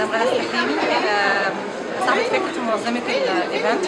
مدام غادة السحيمي، صاحبة فكرة منظمة الايفنت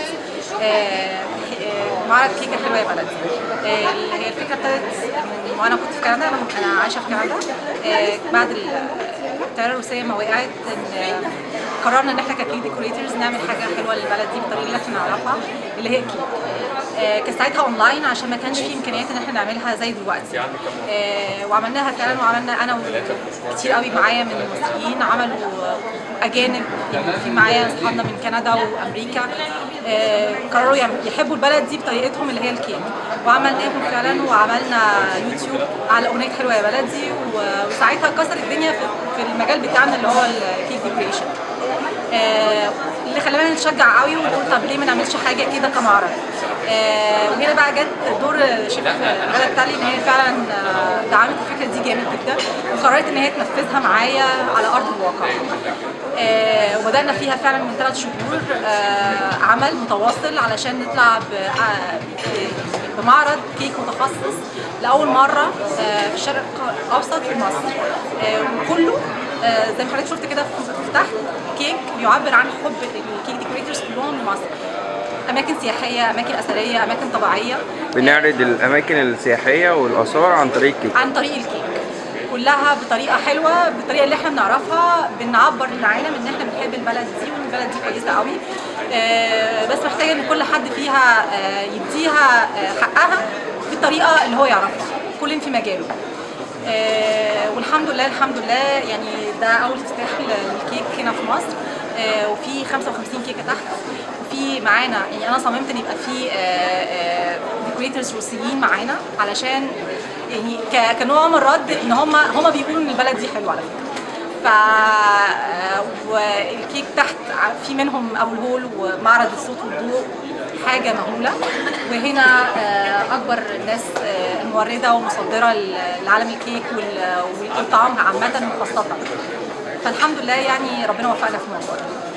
معرض كيكة حلوة يا بلدي. هي الفكرة ابتدت من وانا كنت في كندا، انا عايشة في كندا. بعد الطيارة الروسية ما وقعت قررنا ان احنا ككيك ديكوريتورز نعمل حاجة حلوة للبلد دي بالطريقة اللي احنا نعرفها اللي هي الكيك. كان ساعتها اونلاين عشان ما كانش في امكانيات ان احنا نعملها زي دلوقتي. وعملناها فعلا، وعملنا انا كتير قوي معايا من المصريين، عملوا اجانب، في معايا اصحابنا من كندا وامريكا قرروا يحبوا البلد دي بطريقتهم اللي هي الكيك، وعملناهم فعلا. وعملنا يوتيوب على اغنيه حلوه يا بلدي، وساعتها كسر الدنيا في المجال بتاعنا اللي هو الكيك ديكوريشن، اللي خلانا نتشجع قوي ونقول طب ليه ما نعملش حاجه كده كمعرض. وهنا بقى جت دور شيف غادة التالي ان هي فعلا دعمت الفكره دي جامد جدا، وقررت ان هي تنفذها معايا على ارض الواقع. وبدانا فيها فعلا من 3 شهور عمل متواصل علشان نطلع بمعرض كيك متخصص لاول مره في الشرق الاوسط في مصر، وكله زي ما حضرتك شفت كده تحت كيك بيعبر عن حب الكيك ديكوريتورز كلهم لمصر. اماكن سياحيه، اماكن اثريه، اماكن طبيعيه. بنعرض الاماكن السياحيه والاثار عن طريق الكيك، عن طريق الكيك كلها بطريقه حلوه، بالطريقه اللي احنا بنعرفها، بنعبر للعالم ان احنا بنحب البلد دي وان البلد دي كويسه قوي. بس محتاجه ان كل حد فيها يديها حقها بالطريقه اللي هو يعرفها، كل في مجاله. والحمد لله الحمد لله، يعني ده اول افتتاح للكيك هنا في مصر، وفي 55 كيكه تحت، وفي معانا يعني انا صممت ان يبقى في ديكوريتورز روسيين معانا علشان يعني كنوع من الرد ان هم بيقولوا ان البلد دي حلوه على فكره. والكيك تحت في منهم ابو الهول ومعرض الصوت والضوء، حاجه مهوله. وهنا اكبر الناس المورده ومصدره لعالم الكيك والطعام عامه وخاصه. فالحمد لله يعني ربنا وفقنا في الموضوع ده.